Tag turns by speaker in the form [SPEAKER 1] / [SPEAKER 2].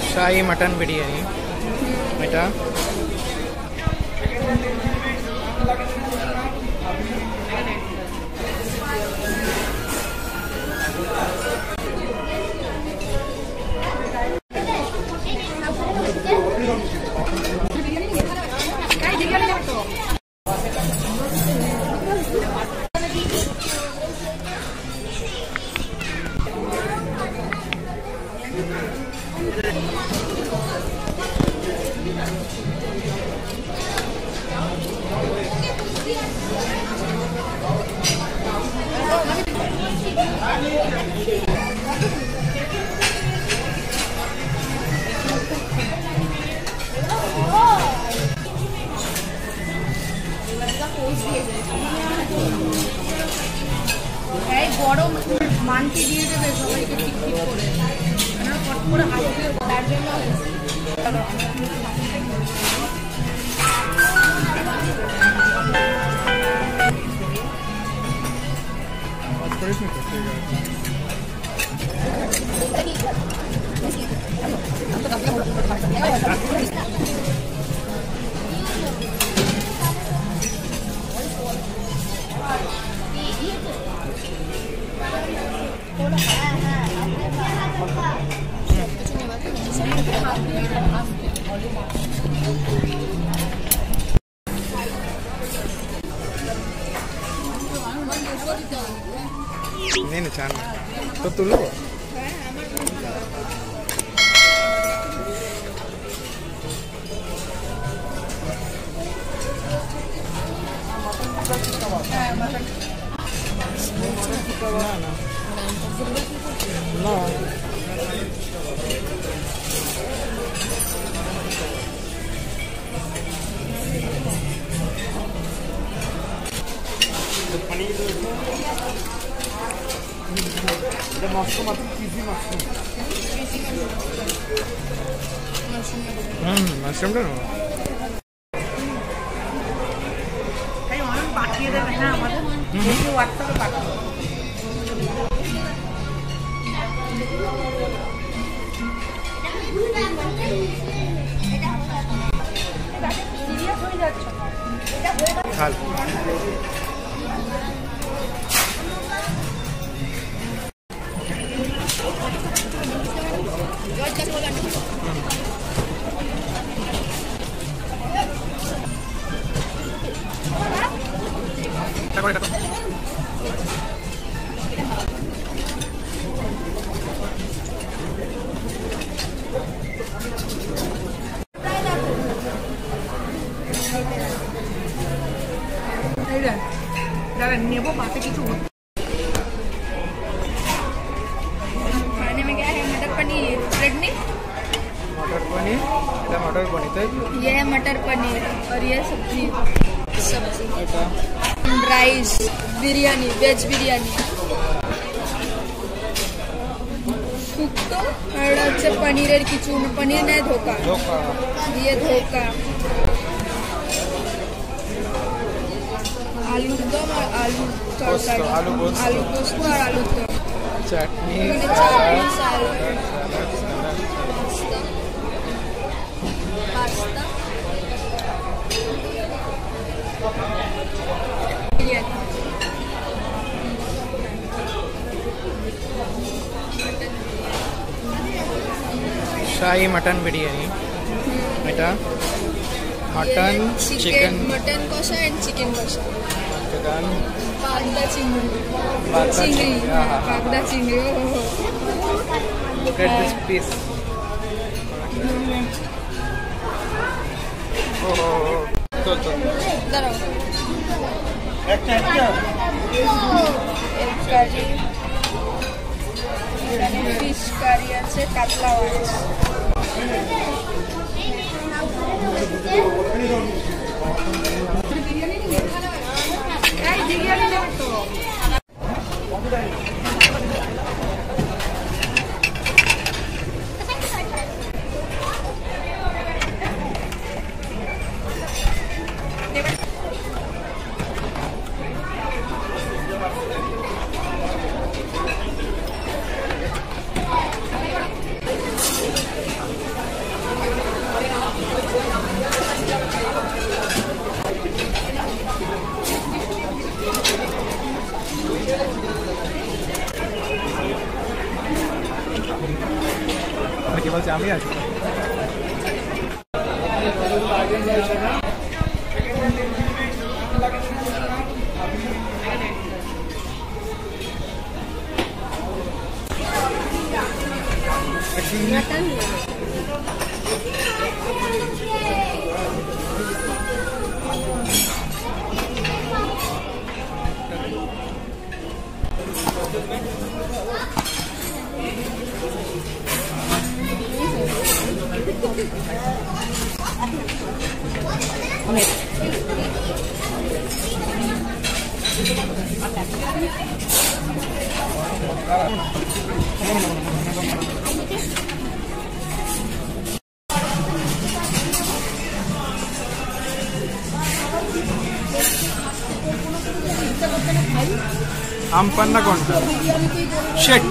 [SPEAKER 1] शाही mutton biryani এটা
[SPEAKER 2] গরম মানটি দিয়ে দেবে সবাইকে ঠিক ঠিক করে না কট করে হাত দিয়ে তার জন্য
[SPEAKER 1] नहीं चांद तो तू लो ना मशरूम ना
[SPEAKER 2] পাঠিয়ে দেবেন না আমাদের হোয়াটসঅ্যাপে পাঠাবো
[SPEAKER 1] खाल
[SPEAKER 2] नेबो बातें किचु खाने में क्या है मटर पनीर चटनी
[SPEAKER 1] मटर पनीर ये है
[SPEAKER 2] मटर पनीर और ये सब्जी राइस बिरयानी वेज बिरयानी শুক্তো আর হচ্ছে পনিরের কিছু পনির নেই ধোকা দিয়ে ধোকা आलू दम और आलू तड़का आलू पोस्त और आलू दम
[SPEAKER 1] चटनी
[SPEAKER 2] पास्ता
[SPEAKER 1] शाही मटन बिरयानी এটা मटन चिकन
[SPEAKER 2] मटन कषा एंड चिकन कषा
[SPEAKER 1] चिकन
[SPEAKER 2] पागदा चिंगड़ी पागदा चिंगड़ी
[SPEAKER 1] look at this piece चल
[SPEAKER 2] दाঁড়াও
[SPEAKER 1] একটা
[SPEAKER 2] কারি এখানে ফিশ কারি আছে কাতলা মাছ
[SPEAKER 1] কি বলছে আমি আছি
[SPEAKER 2] मटन
[SPEAKER 1] आम पन्ना कौन सा शेट